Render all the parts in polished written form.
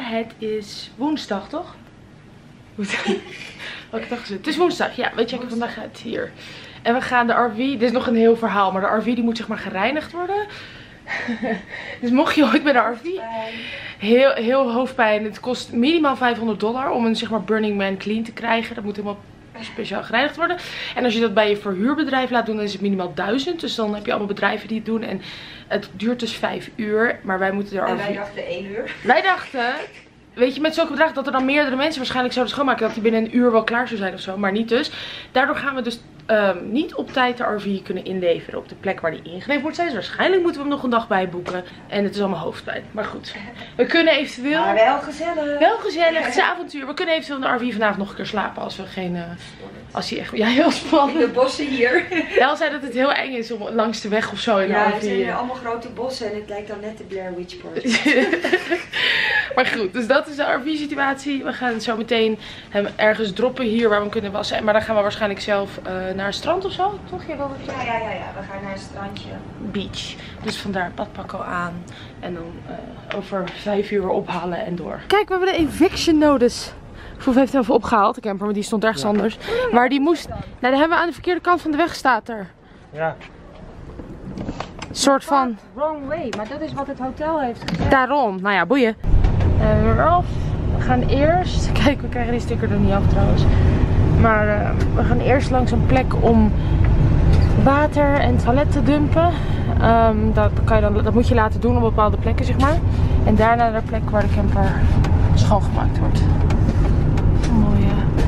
Het is woensdag, toch? Welke dag is het? Het is woensdag, ja. We checken vandaag uit hier. En we gaan de RV, dit is nog een heel verhaal, maar de RV die moet zeg maar gereinigd worden. Dus mocht je ooit met de RV, heel hoofdpijn. Het kost minimaal $500 om een zeg maar Burning Man clean te krijgen. Dat moet helemaal speciaal gereinigd worden. En als je dat bij je verhuurbedrijf laat doen, dan is het minimaal 1000. Dus dan heb je allemaal bedrijven die het doen. En het duurt dus 5 uur. Maar wij moeten er en wij dachten 1 uur. Wij dachten, weet je, met zulke bedragen dat er dan meerdere mensen waarschijnlijk zouden schoonmaken. Dat die binnen een uur wel klaar zou zijn of zo. Maar niet dus. Daardoor gaan we dus niet op tijd de RV kunnen inleveren op de plek waar die ingeleverd moet zijn. Dus waarschijnlijk moeten we hem nog een dag bijboeken. En het is allemaal hoofdpijn. Maar goed, we kunnen eventueel... Maar wel gezellig. Wel gezellig, het is avontuur. We kunnen eventueel in de RV vanavond nog een keer slapen als we geen... als die echt... Ja, heel spannend. De bossen hier. Wel zei dat het heel eng is om langs de weg of zo in de RV. Ja, het zijn allemaal grote bossen en het lijkt dan net de Blair Witch Project. Maar goed, dus dat is de RV-situatie. We gaan zo meteen hem ergens droppen hier waar we hem kunnen wassen. Maar dan gaan we waarschijnlijk zelf naar een strand of zo, toch? Ja. We gaan naar een strandje. Beach. Dus vandaar badpak al aan. En dan over 5 uur ophalen en door. Kijk, we hebben de eviction notice. Foef heeft hem even opgehaald, de camper, maar die stond ergens anders. Maar die moest... Nou, daar hebben we aan de verkeerde kant van de weg staat er. Ja. Soort van... Wrong way, maar dat is wat het hotel heeft gezegd. Daarom. Nou ja, boeien. En we're off. We gaan eerst... Kijk, we krijgen die sticker er niet af trouwens. Maar we gaan eerst langs een plek om water en toilet te dumpen. Dat moet je laten doen op bepaalde plekken, zeg maar. En daarna naar de plek waar de camper schoongemaakt wordt. Mooi,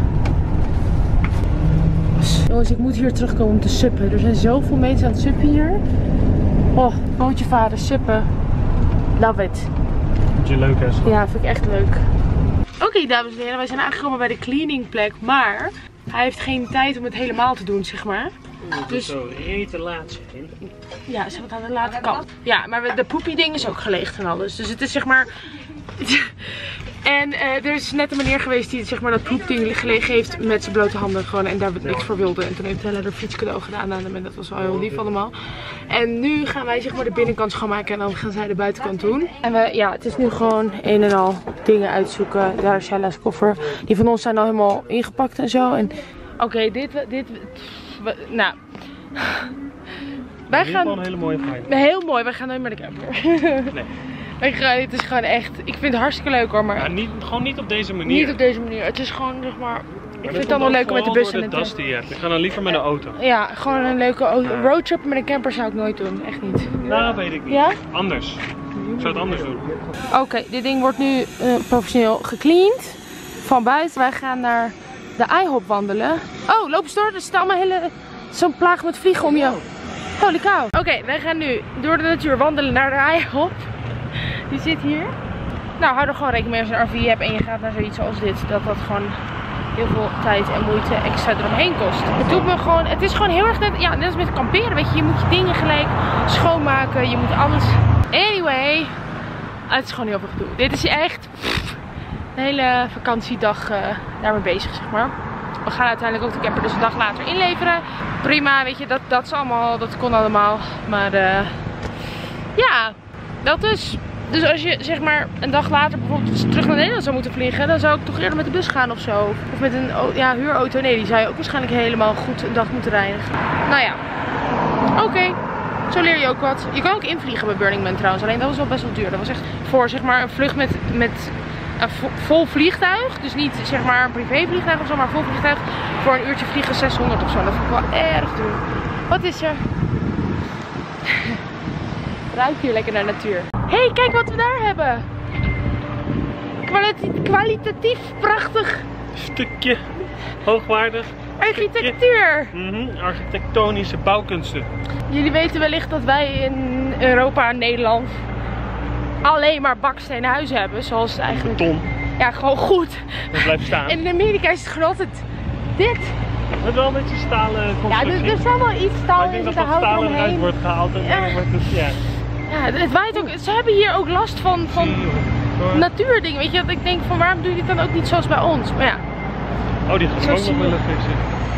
jongens, ik moet hier terugkomen om te suppen. Er zijn zoveel mensen aan het suppen hier. Oh, bootje vader, suppen. Love it. Vind je leuk, hè? Ja, vind ik echt leuk. Oké, dames en heren, wij zijn aangekomen bij de cleaningplek, maar hij heeft geen tijd om het helemaal te doen, zeg maar. Dus zo te laat zijn. Ja, ze wat aan de late kant. Ja, maar de poepie ding is ook geleegd en alles. Dus het is zeg maar... En er is net een meneer geweest die zeg maar dat poepding gelegen heeft met zijn blote handen gewoon en daar niks voor wilde. En toen heeft Hella er fietscadeau gedaan aan hem en dat was wel heel lief allemaal. En nu gaan wij zeg maar de binnenkant schoonmaken en dan gaan zij de buitenkant doen. En het is nu gewoon een en al dingen uitzoeken. Daar is Hella's koffer. Die van ons zijn al helemaal ingepakt en zo. En oké, nou... Wij gaan... Een hele mooie vibe. Heel mooi, wij gaan nooit meer de camper. Nee. Het is gewoon echt, ik vind het hartstikke leuk hoor, maar... Ja, gewoon niet op deze manier. Niet op deze manier, het is gewoon zeg maar... Ik vind het dan wel leuk om met de bus en de das die je hebt. Ik ga dan liever met de auto. Ja, gewoon een leuke roadtrip met een camper zou ik nooit doen, echt niet. Nou, weet ik niet. Ja? Anders. Ik zou het anders doen. Oké, dit ding wordt nu professioneel gecleaned. Van buiten. Wij gaan naar de IHOP wandelen. Oh, loop eens door, er staat allemaal zo'n plaag met vliegen om je. Holy cow. Oké, wij gaan nu door de natuur wandelen naar de IHOP. Die zit hier. Nou, hou er gewoon rekening mee als je een RV hebt en je gaat naar zoiets als dit. Dat gewoon heel veel tijd en moeite extra eromheen kost. Het is gewoon heel erg net als met kamperen. Weet je, je moet je dingen gelijk schoonmaken. Je moet alles. Anyway. Het is gewoon heel veel gedoe. Dit is echt een hele vakantiedag daarmee bezig, zeg maar. We gaan uiteindelijk ook de camper dus een dag later inleveren. Prima, weet je, dat kon allemaal. Maar ja, dat dus. Dus als je zeg maar een dag later bijvoorbeeld terug naar Nederland zou moeten vliegen, dan zou ik toch eerder met de bus gaan of zo. Of met een huurauto. Nee, die zou je ook waarschijnlijk helemaal goed een dag moeten reinigen. Nou ja, oké. Zo leer je ook wat. Je kan ook invliegen bij Burning Man trouwens, alleen dat was wel best wel duur. Dat was echt voor zeg maar een vlucht met een vol vliegtuig. Dus niet zeg maar een privévliegtuig of zo, maar vol vliegtuig. Voor een uurtje vliegen 600 of zo. Dat vond ik wel erg duur. Wat is er? Ruik hier lekker naar natuur. Hey, kijk wat we daar hebben. Kwalitatief prachtig. Stukje. Hoogwaardig. Architectuur. Architectonische bouwkunsten. Jullie weten wellicht dat wij in Europa en Nederland alleen maar bakstenen huizen hebben. Zoals het eigenlijk... Beton. Ja, gewoon goed. Dat blijft staan. En in Amerika is het gewoon altijd dit. Met wel een beetje stalen constructie. Ja, er zal wel iets staal in zitten. zitten, Maar ik denk dat hout stalen eruit omheen. wordt gehaald. En dan wordt het, ja. Ja, het waait ook. Ze hebben hier ook last van natuurdingen. Weet je, dat ik denk van waarom doe je dit dan ook niet zoals bij ons? Maar ja. Oh, die gaat ook nog willen fixen.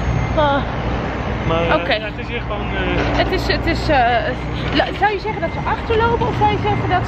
Maar Oké. ja, het is hier gewoon... Zou je zeggen dat ze achterlopen of zou je zeggen dat ze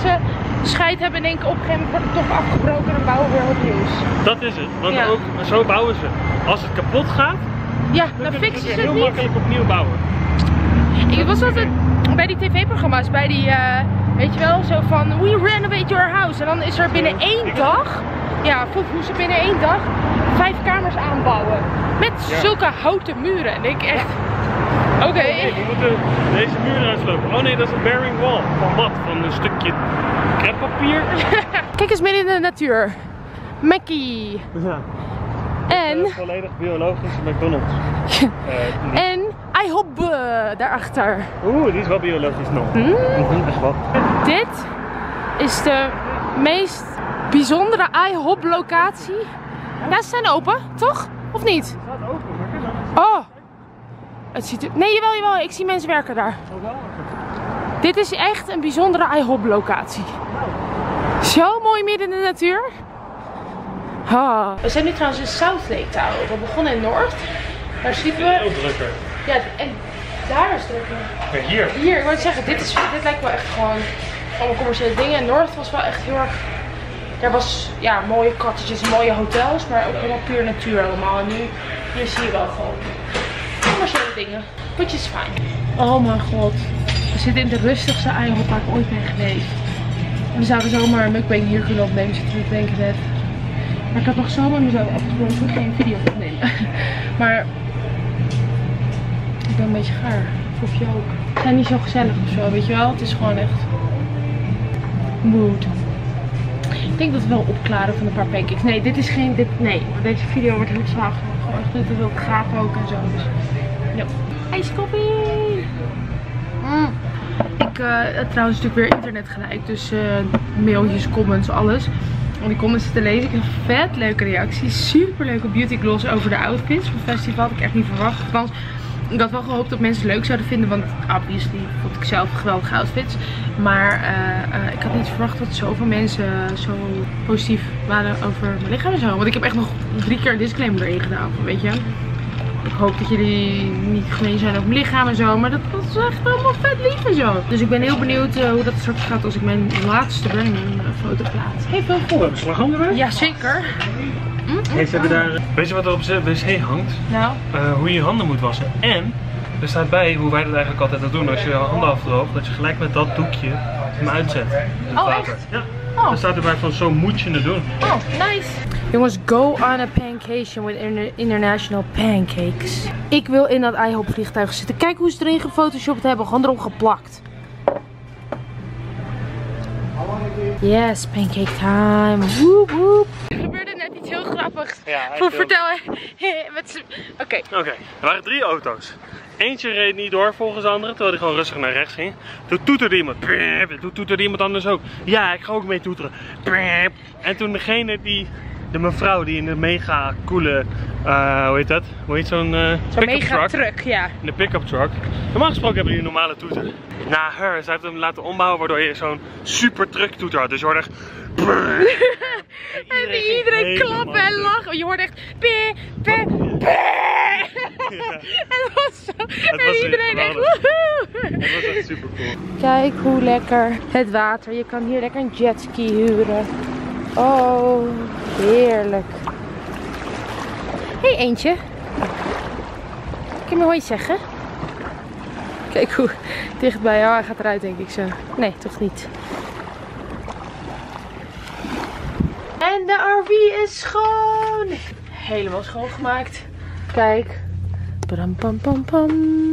scheid hebben en denken op een gegeven moment wordt het toch afgebroken en dan bouwen we weer opnieuw. Dat is het, want Ja. ook zo bouwen ze. Als het kapot gaat, Ja, dan dan kunnen fixen ze ze het het heel niet. makkelijk opnieuw bouwen. Ik was altijd bij die tv-programma's, bij die, weet je wel, zo van we renovate your house. En dan is er binnen 1 dag, ja, hoe ze binnen 1 dag 5 kamers aanbouwen. Met zulke houten muren. En ik echt, oké. Nee, we moeten deze muur uitslopen. Oh nee, dat is een bearing wall. Van wat? Van een stukje kreppapier? Kijk eens midden in de natuur. Mackie. Ja. En, Volledig biologische McDonald's. en IHOP daarachter. Oeh, die is wel biologisch nog. Echt wat. Dit is de meest bijzondere IHOP locatie. Ja, ze zijn open, toch? Of niet? Het staat open, maar kijk Oh! Het ziet er... Nee, jawel. Ik zie mensen werken daar. Dit is echt een bijzondere IHOP locatie. Zo mooi midden in de natuur. Oh. We zijn nu trouwens in South Lake Tower. We begonnen in Noord. Daar sliepen we. Heel drukker. Ja, en daar is drukker. Kijk hier. Hier, ik wou het zeggen, dit lijkt wel echt gewoon allemaal commerciële dingen. En Noord was wel echt heel erg. Er was ja, mooie cottages en mooie hotels, maar ook helemaal puur natuur allemaal. En nu hier zie je wel gewoon commerciële dingen. Which is fine. Oh mijn god. We zitten in de rustigste IHOP waar ik ooit ben geweest. En we zouden zomaar een mukbang hier kunnen opnemen, zitten we te denken net. Maar ik had nog zomaar mezelf afgesproken geen video opnemen. Maar ik ben een beetje gaar. Of je ook. Het zijn niet zo gezellig of zo, weet je wel. Het is gewoon echt mood. Ik denk dat we wel opklaren van een paar pancakes. Nee, dit is geen... nee, maar deze video wordt heel zwaar. Gewoon echt te veel gaaf ook en zo. Dus ja. IJskoffie! Ik trouwens natuurlijk weer internet gelijk. Dus mailtjes, comments, alles. En die comments te lezen. Ik heb vet leuke reacties. Super leuke beauty gloss over de outfits van het festival. Had ik echt niet verwacht. Want ik had wel gehoopt dat mensen het leuk zouden vinden. Want obviously vond ik zelf geweldige outfits. Maar ik had niet verwacht dat zoveel mensen zo positief waren over mijn lichaam en zo. Want ik heb echt nog 3 keer een disclaimer erin gedaan. Weet je. Ik hoop dat jullie niet gemeen zijn over mijn lichaam en zo. Maar dat was echt helemaal vet lief en zo. Dus ik ben heel benieuwd hoe dat straks gaat als ik mijn laatste Burning Man foto plaats. Hey, veel Oh, we hebben slagroom erbij? Jazeker. Hey, ze hebben daar... Weet je wat er op de wc hangt? Nou. Hoe je je handen moet wassen. En er staat bij hoe wij dat eigenlijk altijd doen. Als je je handen afdroogt, dat je gelijk met dat doekje hem uitzet. In het Oh, water. echt? Ja. Oh. Er staat erbij van zo moet je het doen. Oh, nice. Jongens, go on a pancation with international pancakes. Ik wil in dat IHOP vliegtuig zitten. Kijk hoe ze erin gefotoshopt hebben. Gewoon erop geplakt. Yes, pancake time. Woep woep. Er gebeurde net iets heel grappigs. Ja, Vertel. Oké. Oké, er waren 3 auto's. Eentje reed niet door volgens de andere, terwijl hij gewoon rustig naar rechts ging. Toen toeterde iemand. Toen toeterde iemand anders ook. Ja, ik ga ook mee toeteren. En toen de mevrouw die in de mega coole, hoe heet dat? Hoe heet zo'n pick-up mega truck? truck, ja. In de pick-up truck. Normaal gesproken hebben die een normale toeter. Na haar, zij heeft hem laten ombouwen waardoor je zo'n super truck toeter had. Dus je hoorde echt... En iedereen klappen en lachen. Je hoorde echt... Het was zo... En iedereen echt... Het was echt super cool. Kijk hoe lekker het water. Je kan hier lekker een jetski huren. Oh, heerlijk. Hey eentje. Kun je me hoi zeggen? Kijk hoe dichtbij. Oh, hij gaat eruit denk ik zo. Nee, toch niet. En de RV is schoon. Helemaal schoongemaakt. Kijk. Pam pam pam pam.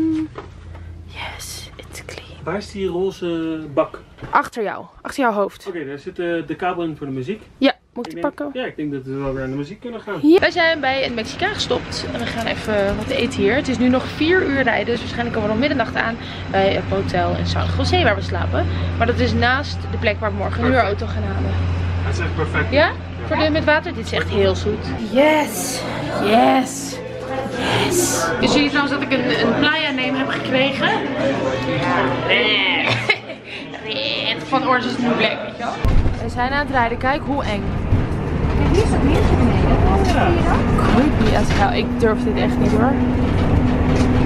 Yes, it's clean. Waar is die roze bak? Achter jou. Achter jouw hoofd. Oké, daar zit de kabel in voor de muziek. Ja, moet ik die pakken? Ja, ik denk dat we wel weer aan de muziek kunnen gaan. Ja. Wij zijn bij een Mexicaan gestopt en we gaan even wat eten hier. Het is nu nog 4 uur rijden, dus waarschijnlijk komen we nog middernacht aan bij het hotel in San Jose waar we slapen. Maar dat is naast de plek waar we morgen een huurauto gaan halen. Dat is echt perfect. Ja? Voor de met water? Dit is echt heel zoet. Yes! Yes! Yes! Dus zie je trouwens dat ik een playa name heb gekregen? Red van Orange is the New Black, weet je wel? We zijn aan het rijden, kijk hoe eng. Kijk, hier staat meer beneden. Zie je dat? Creepy as hell. Ik durf dit echt niet hoor.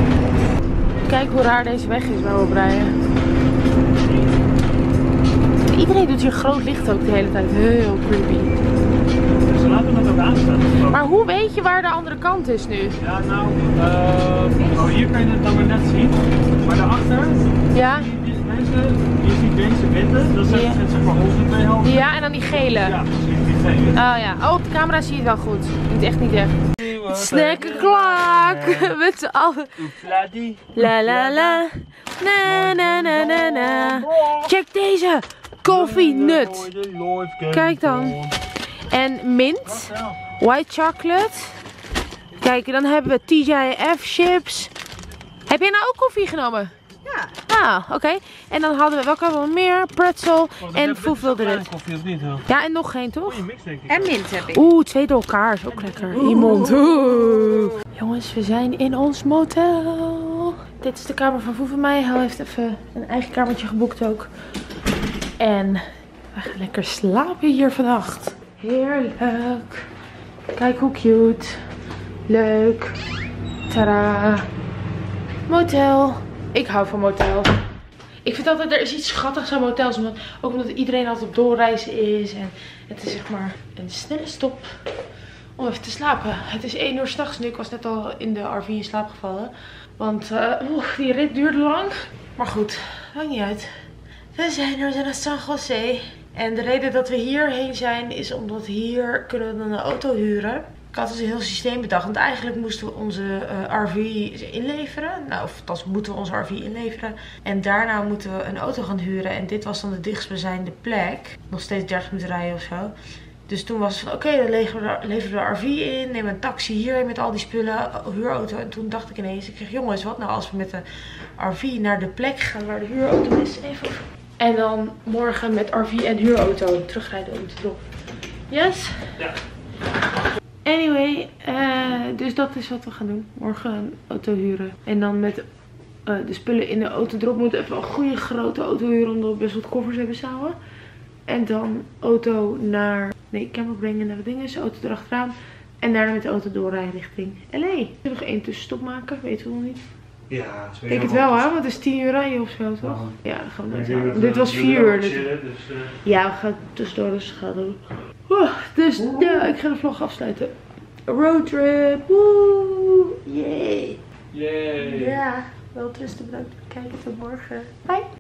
Kijk hoe raar deze weg is waar we op rijden. Iedereen doet hier groot licht ook de hele tijd. Heel creepy. Dus laten we het ook aanstaan. Maar hoe weet je waar de andere kant is nu? Ja, nou, hier kan je het dan maar net zien. Maar daarachter, Ja? je ziet deze witte, dat zijn zeg maar onze twee helften. Ja, en dan die gele. Ja, precies, die gele. Oh ja. Oh, op de camera zie je het wel goed. Echt niet echt. Snackenklak! Met z'n allen. La la la. Na na na na na. Check deze! Coffee nut. Kijk dan. En mint. White chocolate. Kijk, dan hebben we TGIF chips. Heb jij nou ook koffie genomen? Ja. Ah, oké. En dan hadden we, welke hebben we nog meer? Pretzel en fulfilled. Koffie of niet? Ja, en nog geen, toch? Mix denk ik. En mint heb ik. Oeh, 2 door elkaar. Is ook lekker. In je mond. Oeh. Jongens, we zijn in ons motel. Dit is de kamer van Foef en mij. Hij heeft even een eigen kamertje geboekt ook. En we gaan lekker slapen hier vannacht. Heerlijk. Kijk hoe cute. Leuk. Tada. Motel. Ik hou van motels. Ik vind altijd, er is iets schattigs aan motels. Ook omdat iedereen altijd op doorreizen is. En het is zeg maar een snelle stop om even te slapen. Het is 1 uur 's nachts nu. Ik was net al in de RV in slaap gevallen. Want die rit duurde lang. Maar goed, maakt niet uit. We zijn naar San Jose. En de reden dat we hierheen zijn is omdat hier kunnen we dan een auto huren. Ik had dus een heel systeem bedacht, want eigenlijk moesten we onze RV inleveren. Nou, of althans moeten we onze RV inleveren. En daarna moeten we een auto gaan huren. En dit was dan de dichtstbijzijnde plek. Nog steeds 30 minuten rijden of zo. Dus toen was het van oké, dan leveren we de RV in. Neem een taxi hierheen met al die spullen, huurauto. En toen dacht ik ineens, ik zeg jongens, wat nou als we met de RV naar de plek gaan waar de huurauto is. Even. En dan morgen met RV en huurauto terugrijden om te drop. Yes? Ja. Anyway, dus dat is wat we gaan doen. Morgen een auto huren. En dan met de spullen in de auto erop. We moeten even een goede grote auto huren. Omdat we best wat koffers hebben samen. En dan auto naar... Nee, camera brengen naar de dingen. Dus auto erachteraan. En daarna met de auto doorrijden richting LA. We zullen nog 1 tussenstop maken. Weten we nog niet. Ja, ik denk het wel hè. Want het is 10 uur rijden of zo toch? Ja, dan gaan we doen. Dit was 4 uur. Dus... Ja, we gaan tussendoor dus gaan doen. Dus ja, ik ga de vlog afsluiten. Roadtrip. Woe. Yay. Yay. Ja, wel rusten, bedankt voor het kijken. Tot morgen. Bye.